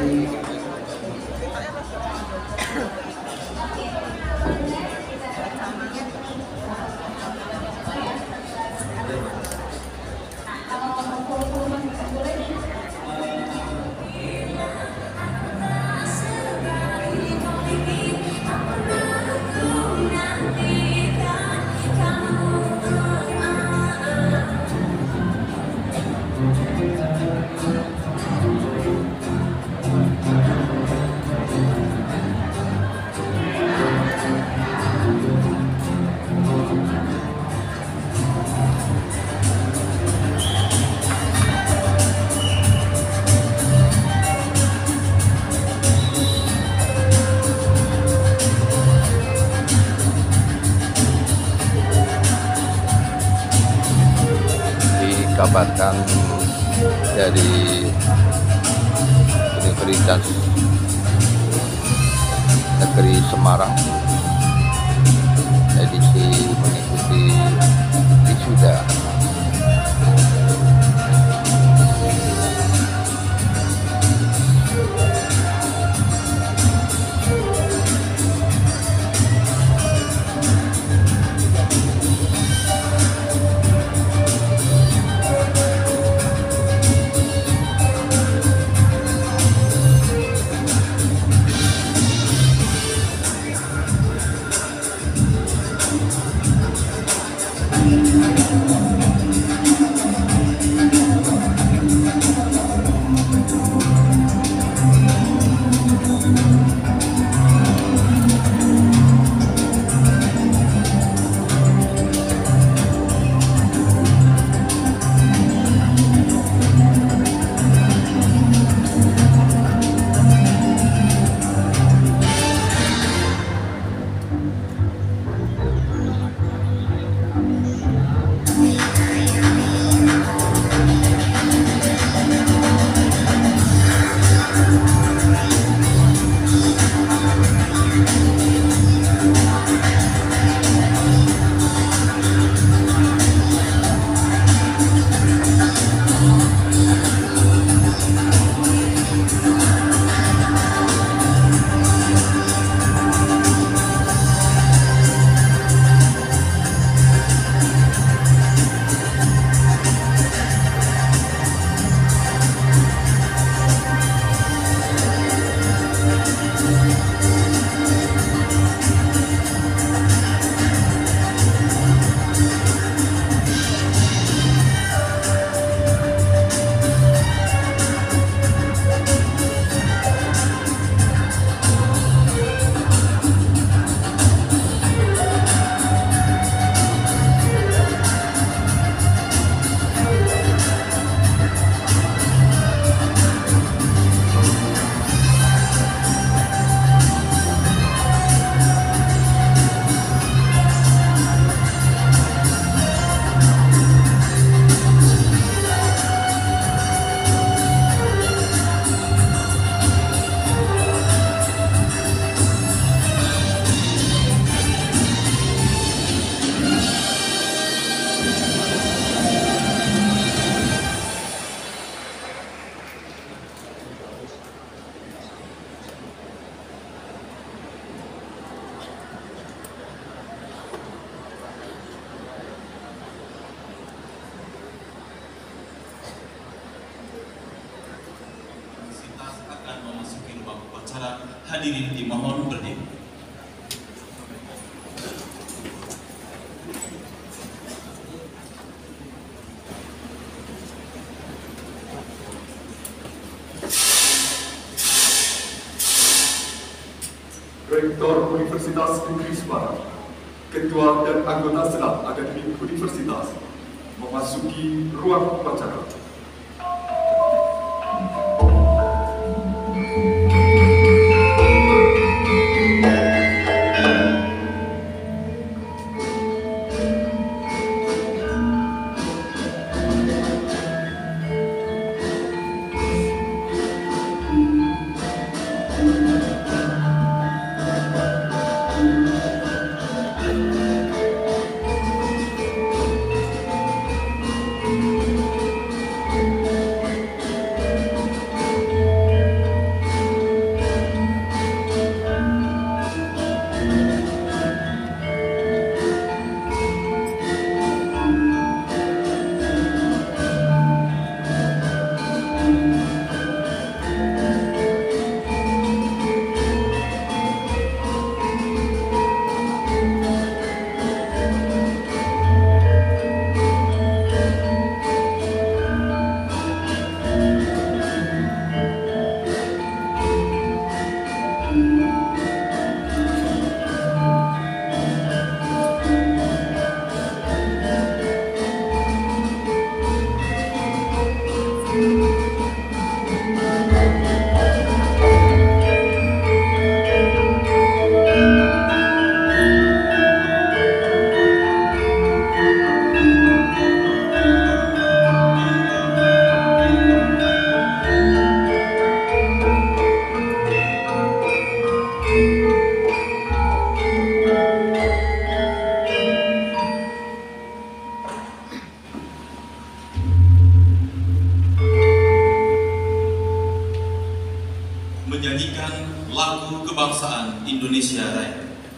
Dikabarkan dari Universitas Negeri Semarang edisi mengikuti wisuda. Hadirin dimohon berdiri. Rektor Universitas Negeri Semarang, Ketua dan anggota Senat Akademik Universitas memasuki ruang upacara. Menyanyikan lagu kebangsaan Indonesia Raya.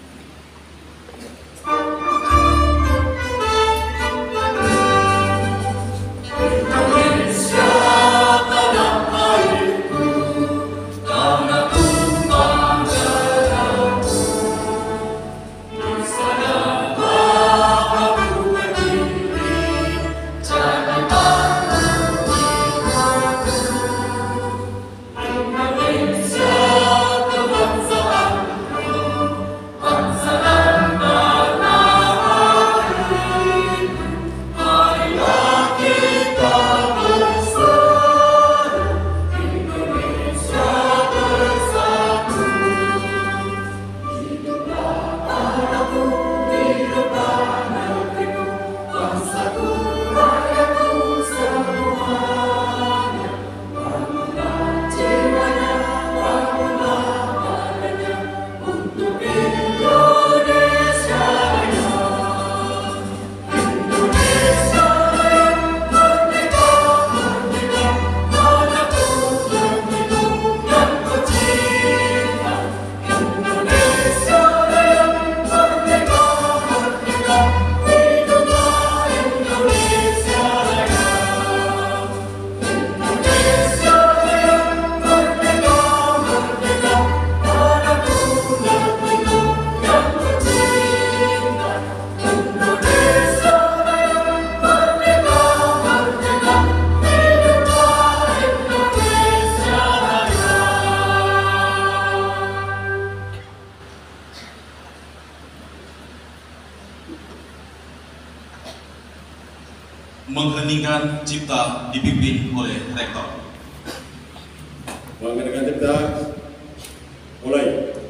Mengheningkan cipta dipimpin oleh Rektor. Mengheningkan cipta, mulai.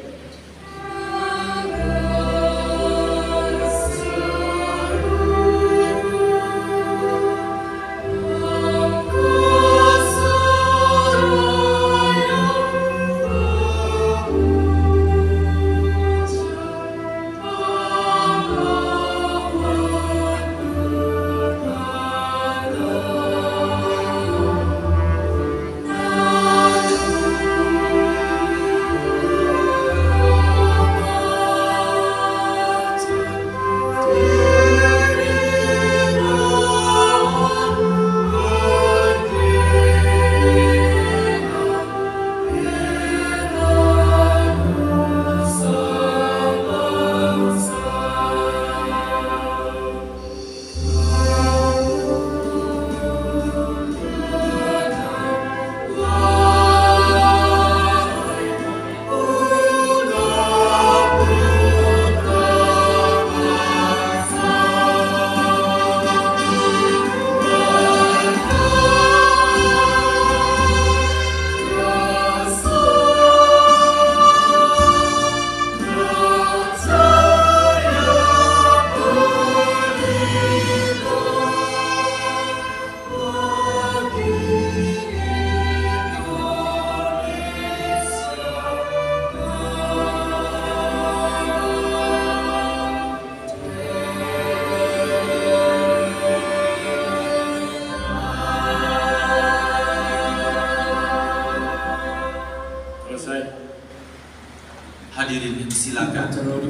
Hadirin silakan.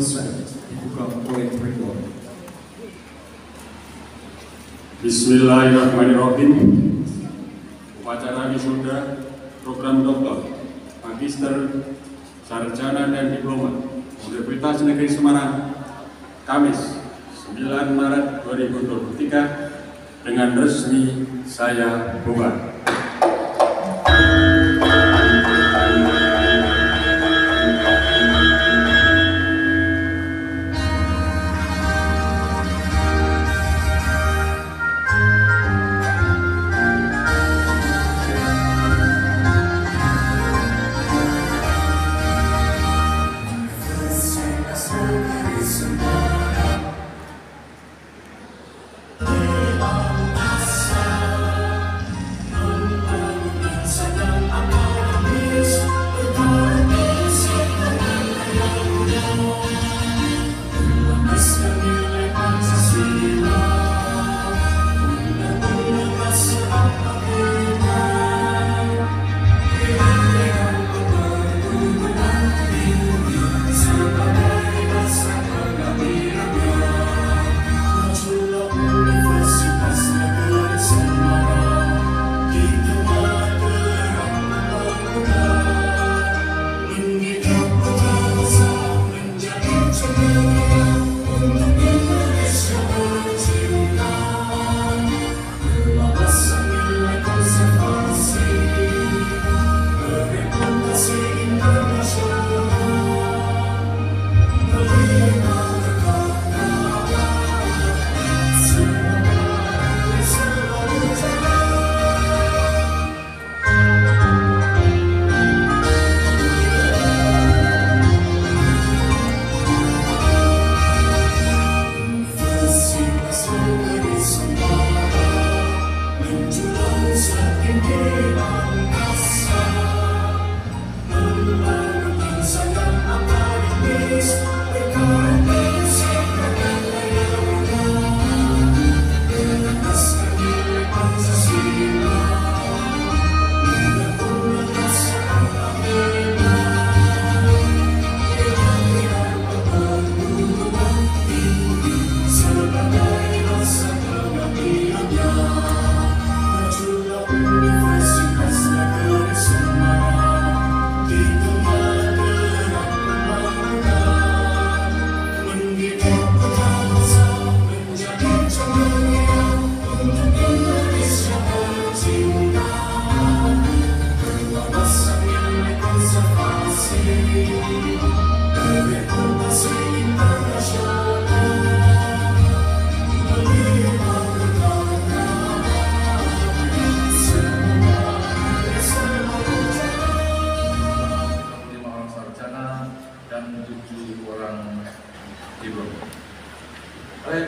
Bismillahirrahmanirrahim. Upacara wisuda program doktor, magister, sarjana dan diploma Universitas Negeri Semarang, Kamis 9 Maret 2023 dengan resmi saya bubar.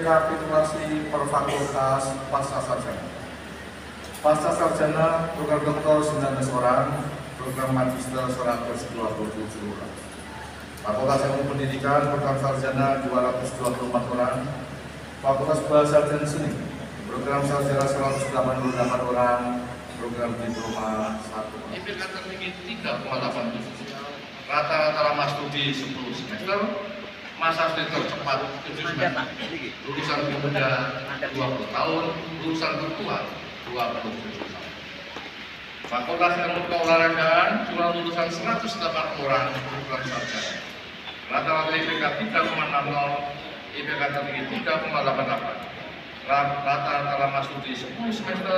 rekapitulasi per fakultas pasca sarjana. Pasca sarjana program doktor 19 orang, program magister 127 orang. Fakultas Ilmu Pendidikan program sarjana 224 orang. Fakultas Bahasa dan Seni program sarjana 188 orang, program diploma 1. IPK tertinggi 3,87. Rata-rata lama studi 10 semester, masa studi tercepat 7 semester, lulusan termuda 20 tahun, lulusan tertua 27 tahun. Fakultas Ilmu Keolahragaan jumlah lulusan 108 orang program sarjana. Rata-rata IPK 3,60, IPK tertinggi 3,88. Rata-rata lama studi 10 semester,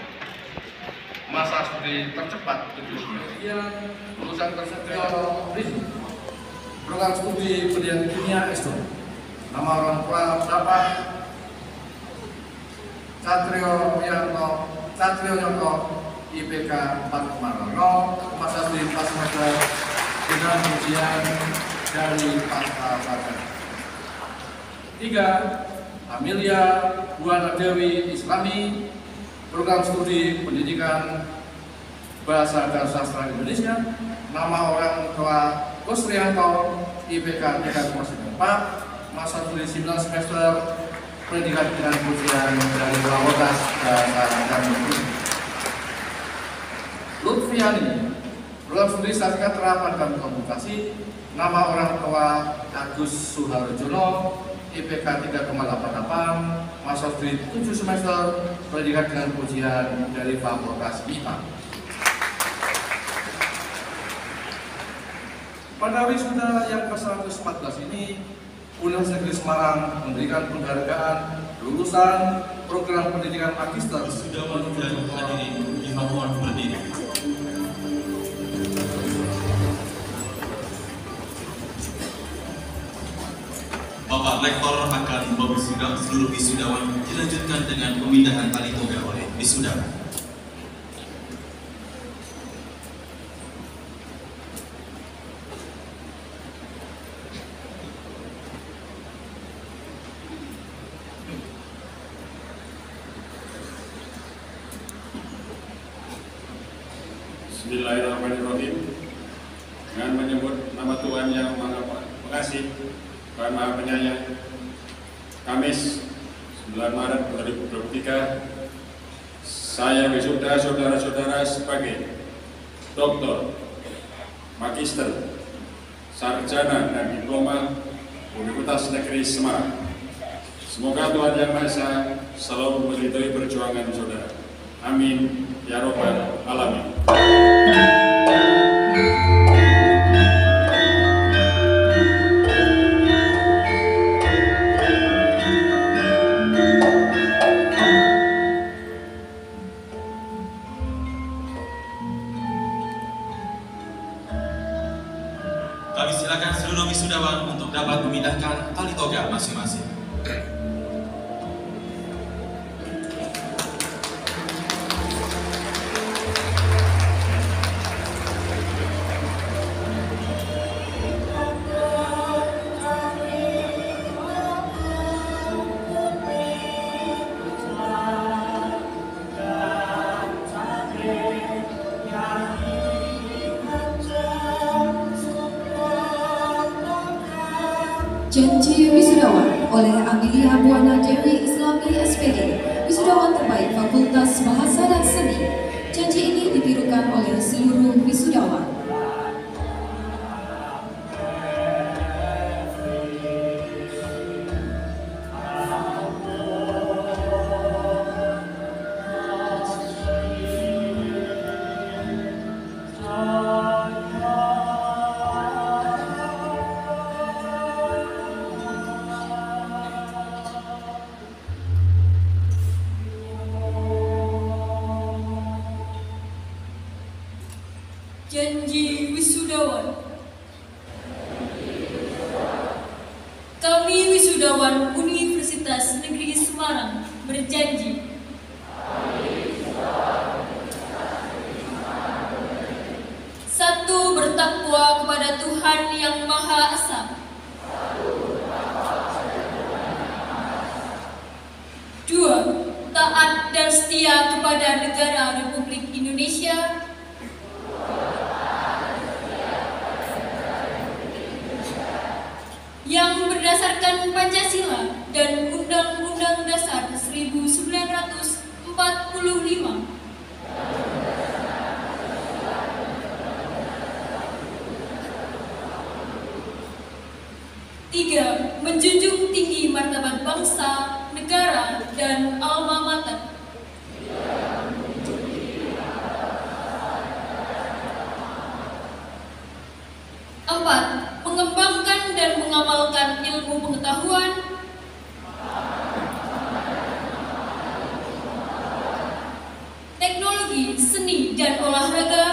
masa studi tercepat 7 semester. Lulusan tersedia program studi pendidikan kimia S2. Nama orang tua Bapak Satrio Yonto, IPK 4,00, masa studi 4 semester dengan ujian dari pasca sarjana. 3. Amelia Buana Dewi Islami, program studi pendidikan Bahasa dan Sastra Indonesia. Nama orang tua Kusrianto, IPK 3,94, masa studi 9 semester, pendidikan dengan ujian dari Fakultas Bahasa dan Indonesia. Lutfiani, program studi Statistika Terapan dan Komunikasi. Nama orang tua Agus Suharjono, IPK 3,88, masa studi 7 semester, pendidikan dengan ujian dari Fakultas IPA. Pada wisuda yang ke-114 ini, Universitas Negeri Semarang memberikan penghargaan lulusan program pendidikan magister. Wisudawan dan hadirin dimohon berdiri. Bapak Rektor akan mewisuda seluruh wisudawan, dilanjutkan dengan pemindahan tali toga oleh wisudawan. Bismillahirrahmanirrahim. Dengan menyebut nama Tuhan yang Maha Pengasih dan Maha Penyayang, Kamis 9 Maret 2023, saya wisuda saudara-saudara sebagai doktor, magister, sarjana dan diploma Universitas Negeri Semarang. Semoga Tuhan Yang Maha Esa selalu meridhoi perjuangan saudara. Amin ya Rabbal Alamin. Kami silakan seluruh wisudawan untuk dapat memindahkan tali toga masing-masing. Janji wisudawan oleh Amelia Buana Dewi Islami SPD, wisudawan terbaik Fakultas Bahasa dan Seni. Janji ini ditirukan oleh seluruh wisudawan. Janji wisudawan. Kami wisudawan Universitas Negeri Semarang berjanji satu, bertakwa kepada Tuhan Yang Maha Esa. setia kepada negara Republik Indonesia yang berdasarkan Pancasila dan Undang-Undang Dasar 1945. 3. Menjunjung tinggi martabat bangsa, negara, dan alma mater. 4. Mengembangkan dan mengamalkan ilmu pengetahuan, teknologi, seni, dan olahraga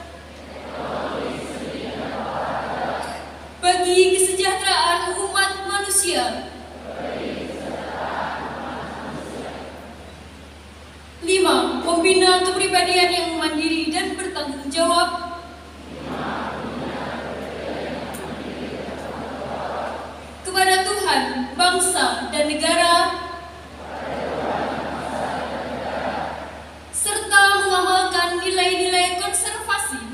bagi kesejahteraan umat manusia. 5. Membina kepribadian yang mandiri dan bertanggung jawab. 6. Kepada Tuhan, bangsa, dan negara, serta mengamalkan nilai-nilai konservasi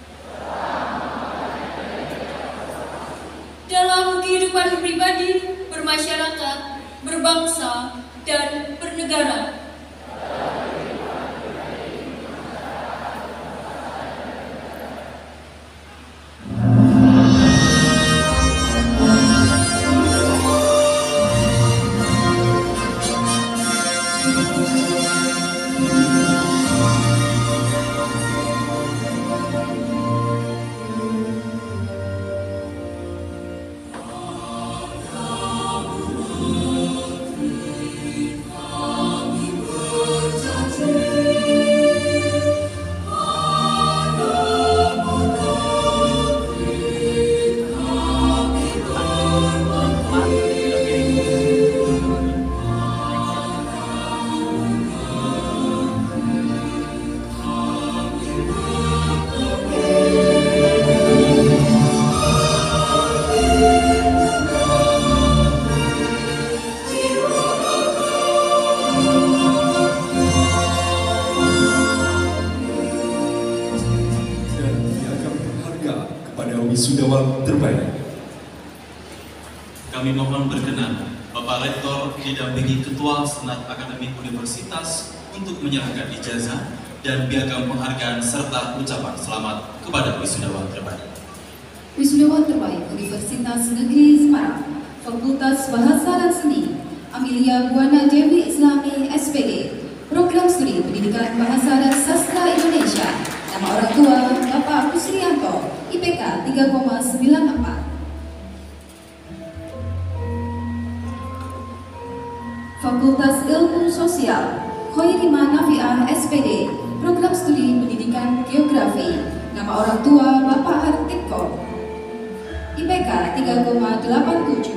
dalam kehidupan pribadi, bermasyarakat, berbangsa, dan bernegara. Wisudawan terbaik. Kami mohon berkenan Bapak Rektor didampingi Ketua Senat Akademik Universitas untuk menyerahkan ijazah dan piagam penghargaan serta ucapan selamat kepada wisudawan terbaik. Wisudawan terbaik Universitas Negeri Semarang, Fakultas Bahasa dan Seni, Amelia Buana Dewi Islami SPD, Program Studi Pendidikan Bahasa dan Sastra Indonesia. Nama orang tua Bapak Kusrianto, IPK 3,94. Fakultas Ilmu Sosial, Khairima Nafiah SPD, Program Studi Pendidikan Geografi. Nama orang tua Bapak Hartiko, IPK 3,87.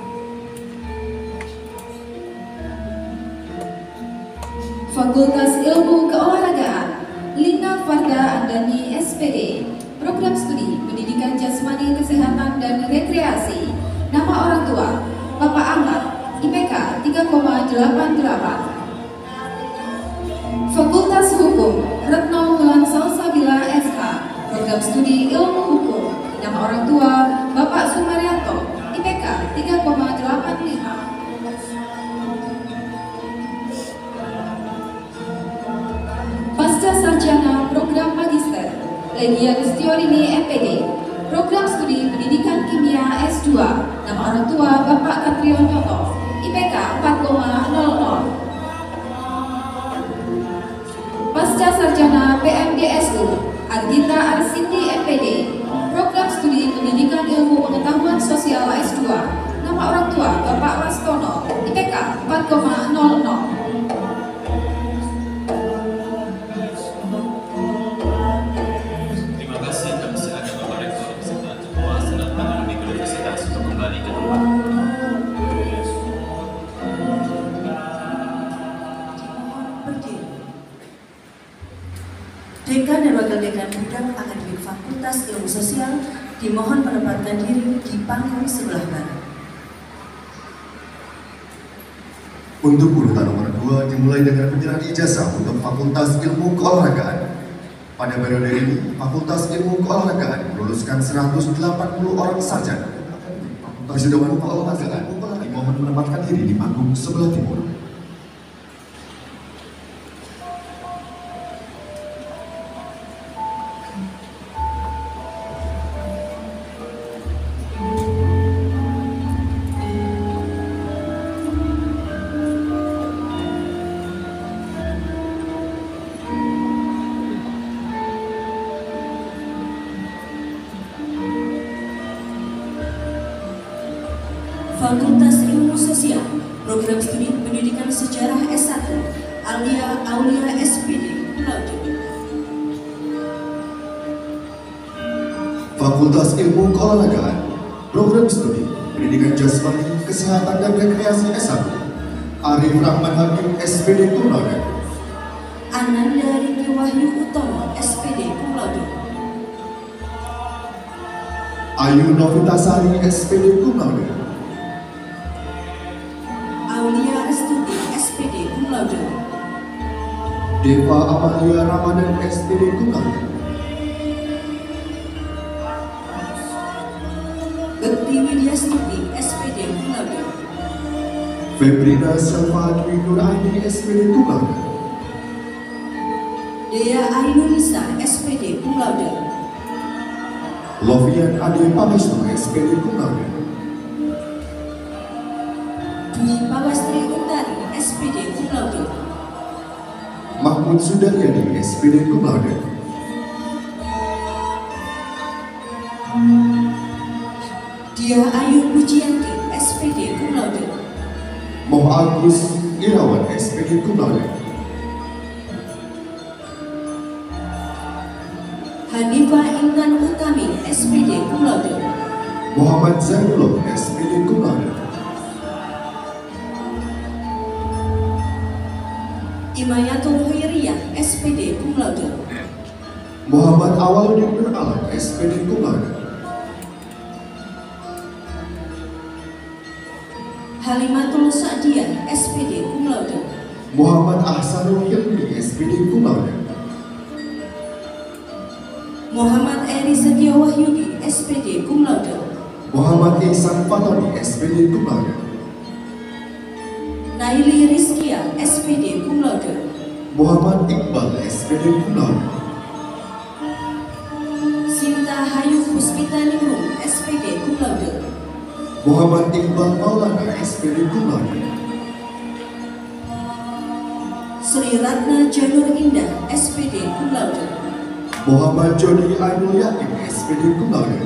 Fakultas Ilmu Keolahragaan, Lina Farda Andani SPD, Program Studi Pendidikan Jasmani Kesehatan dan Rekreasi. Nama orang tua Bapak Ahmad, IPK 3,88. Fakultas Hukum, Retno Wulan Salsabila SH, Program Studi Ilmu Hukum. Nama orang tua Bapak Sumaryanto, IPK 3,85. Pasca Sarjana Program Magister, Legia Gustiorini MPD, Program Studi Pendidikan Kimia S2. Nama orang tua Bapak Katrion Nyoto, IPK 4,00. Pasca Sarjana PMDSU, Argita Arsindi MPD, Program Studi Pendidikan Ilmu Pengetahuan Sosial S2. Nama orang tua Bapak Rastono, IPK 4,00. Dekan dan Wakil Dekan Bidang Akademik Fakultas Ilmu Sosial dimohon menempatkan diri di panggung sebelah barat. Untuk urutan nomor 2 dimulai dengan penyerahan ijazah untuk Fakultas Ilmu Keolahragaan. Pada periode ini, Fakultas Ilmu Keolahragaan meluluskan 180 orang sarjana. Wisudawan keolahragaan dimohon menempatkan diri di panggung sebelah timur. Fakultas Ilmu Sosial, Program Studi Pendidikan Sejarah S1, Aulia SPD, Cum Laude. Fakultas Ilmu Keolahragaan, Program Studi Pendidikan Jasmani, Kesehatan dan Rekreasi S1, Arif Rahman Hakim, SPD, Cum Laude. Ananda Riki Wahyu Utomo, SPD, Cum Laude. Ayu Novitasari, SPD, Cum Laude. Aulia Restuti, SPD, Cum Laude. Deva Amalia Ramadan, SPD, Cum Laude. Bekti Widyastuti, SPD, Cum Laude. Febrina Selva Dwi Nuraini, SPD, Cum Laude. Dea Ainunisa, SPD, Cum Laude. Lovian Ade Pamestu, SPD, Cum Laude. Dwi Pawastri Utari, SPD, Cum Laude. Mahmud Sudaryadi, SPD, Cum Laude. Dia Ayu Pujianti, SPD, Cum Laude. Moh Agus Irawan, SPD, Cum Laude. Hanifah Intan Utami, SPD, Cum Laude. Muhammad Zainullah, SPD, Cum Laude. Imayatul Khairiyah, SPD, Cum Laude. Muhammad Awaludin Nur Alam, SPD, Cum Laude. Halimatul Sa'diyah, SPD, Cum Laude. Muhammad Ahsanul Hilmi, SPD, Cum Laude. Muhammad Eri Setia Wahyudi, SPD, Cum Laude. Muhammad Ihsan Fatoni, SPD, Cum Laude. Naili Rizkia, SPD, Cum Laude. Muhammad Iqbal, SPD, Cum Laude. Sinta Hayu Puspita Ningrum, SPD, Cum Laude. Muhammad Iqbal Maulana, SPD, Cum Laude. Sri Ratna Janur Indah, SPD, Cum Laude. Muhammad Jody Ainul Yakin, SPD, Cum Laude.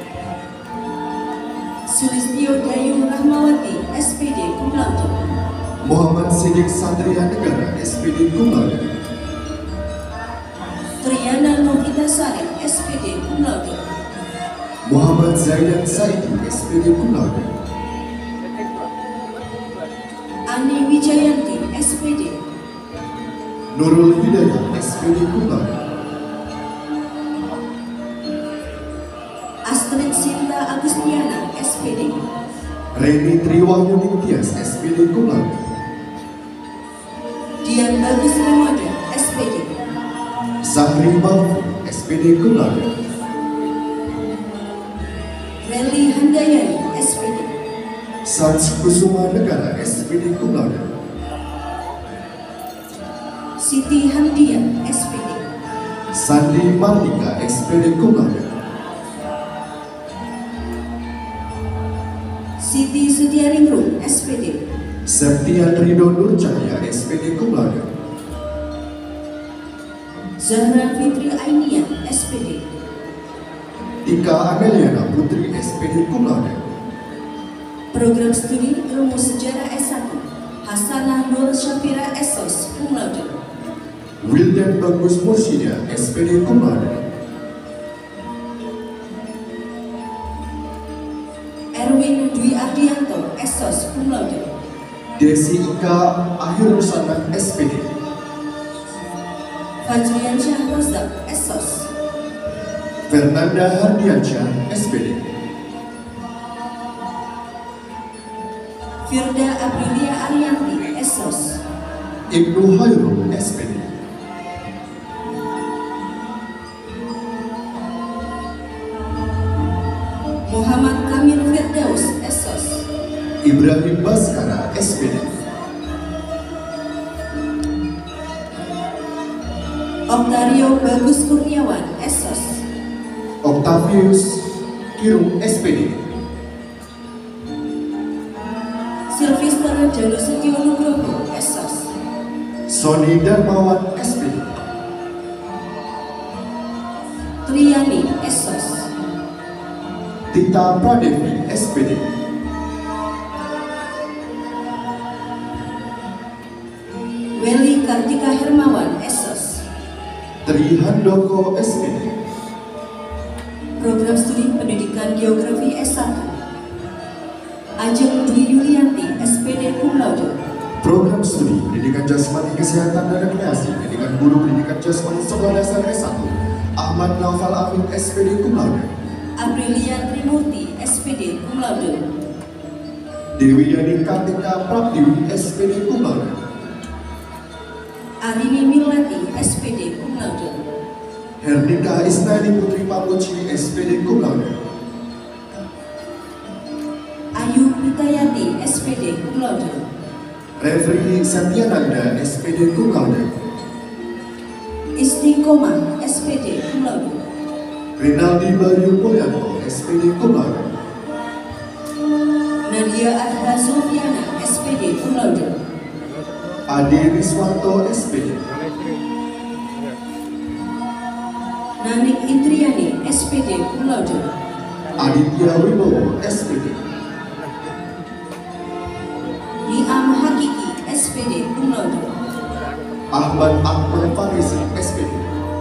Sulistyo Dayu Rahmawati, SPD, Cum Laude. Muhammad Sidik Satria Negara, SPD, Cum Laude. Triana Novitasari, SPD, Cum Laude. Muhammad Zaidan Saidi, SPD, Cum Laude. Ani Wijayanti, SPD. Nurul Hidayah, SPD, Cum Laude. Astrid Sinta Agustiana, SPD. Reni Triwahyuni Tias, SPD, Cum Laude. Dian Bagus Ramadan, SPD. Zahri Maufi, SPD, Cum Laude. Reli Handayani, SPD. Sans Kusuma Negara, SPD, Cum Laude. Siti Hamdian, SPD. Sandi Mardika, SPD, Cum Laude. Siti Setiaringrum, SPD. Septian Ridho Nur Cahya, SPD, Cum Laude. Zahra Fitri Ainia, SPD. Tika Ameliana Putri, SPD, Cum Laude. Program Studi Ilmu Sejarah S1, Hasanah Nur Syafira SOS, Cum Laude. Wildan Bagus Mursida, SPD, Cum Laude. Erwin Dwi Ardianto, SOS, Cum Laude. Desi Ika Akhir Rusana, SPD. Fajrian Syah Rozak, SOS. Fernanda Hardiansyah, SPD. Firda Aprilia Arianti, Ibnu Hairul SPD. Muhammad Kamil Firdaus SOS. Ibrahim Baskara SPD. Octario Bagus Kurniawan SOS. Octavius Kirung SPD. Silvester Janusetio Nugroho SOS. Sony Darmawan SPD. Triani SOS. Tita Pradevi SPD. Welly Kartika Hermawan SOS. Tri Handoko SPD. Program Studi Pendidikan Geografi S1. Ajeng Dwi Yulianti SPD Cum Laude. Program Studi Pendidikan Jasmani Kesehatan dan Rekreasi dengan Guru Pendidikan Jasmani Sekolah Dasar S1 Ahmad Naufal Amin SPD Cum Laude. Aprilia Trimurti SPD Cum Laude. Dewi Yani Kartika Prabdiwi SPD Cum Laude. Arini Milati SPD Cum Laude. Hernika Isnani Putri Pamuci SPD Cum Laude. Ayu Pitayati SPD Cum Laude. Refri Satyananda SPD Cum Laude. Istiqomah SPD Cum Laude. Rinaldi Bayu Mulyanto SPD Cum Laude. Nadia Adha Sofiana SPD Cum Laude. Ade Riswanto SPD. Nanik Intriani SPD Cum Laude. Aditya Wibowo SPD. Niam Hakiki SPD Cum Laude. Ahmad Akmal Farisi SPD.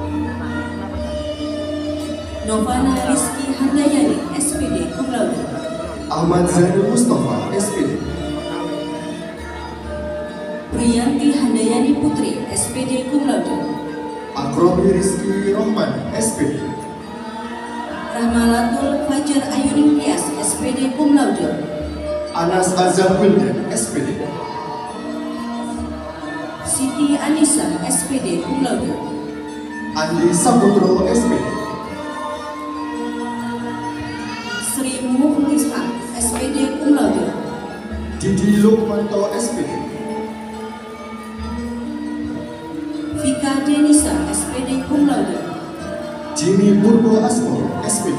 Novana Rizky Handayani SPD Cum Laude. Ahmad Zainul Mustafa SPD. Priyanti Handayani Putri SPD Cum Laude. Akrobi Rizky Rohman SPD. Rahmalatul Fajar Ayuning Tias SPD Cum Laude. Anas Azam Wildan SPD. Siti Anissa SPD Cum Laude. Andi Saputro SPD. Sri Mukhlisah SPD Cum Laude. Didi Lukmanto SPD. Vika Denisa SPD Cum Laude. Jimmy Purbo Asmoro SPD.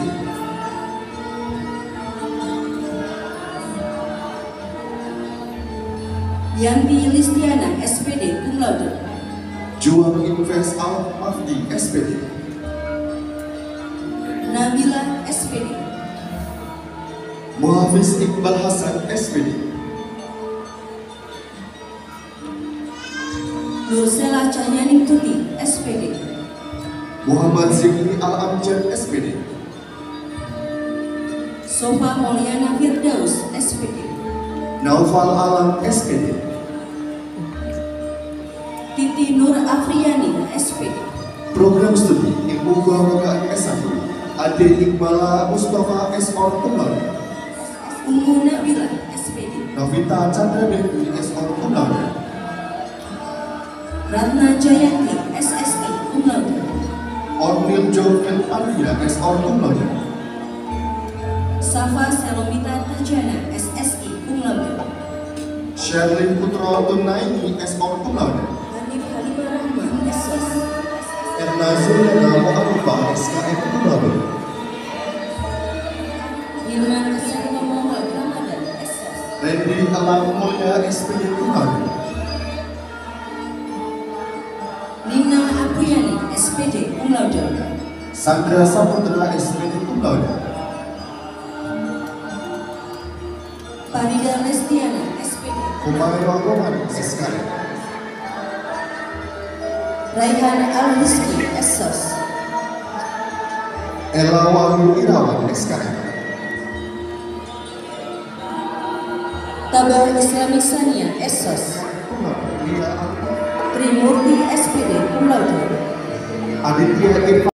Yanti Listiana SPD Cum Laude. Juang Invest Al Mafdi SPD. Nabila SPD. Muhafiz Iqbal Hasan SPD. Nursela Cahyaning Tuti SPD. Muhammad Zikri Al Amjad SPD. Sofa Mauliana Firdaus SPD. Naufal Alam SPD. Titi Nur Afriani SPD. Program Studi Ilmu Keolahragaan S1 Ade Iqbala Mustafa S.Or Cum Laude. Ummu Nabila SPD. Novita Chandra Devi S.Or Cum Laude. Ratna Jayanti SSI Cum Laude. Ornil Jovil Ardia S.Or Cum Laude. Safa Selomita Tajana SSI Cum Laude. Sherlyn Putro Tunaini S.Or Cum Laude. Hanif Halimah Rahman SOS. Erna Zuliana Mu'arifah SKM Cum Laude. Hilman Kesarima Muhammad Ramadan SOS. Randy Alam Mulya SPD Cum Laude. Nina Apriyani SPD Cum Laude. Sandra Saputra SPD Cum Laude. Farida Lestiana SPD. Kumaira Roman SKM. Raihan Al-Rizki SOS. Ella Wahyu Irawan SKM. Tabah Islamic Sania SOS. Trimurti SPD Cum Laude. Aditya Irfan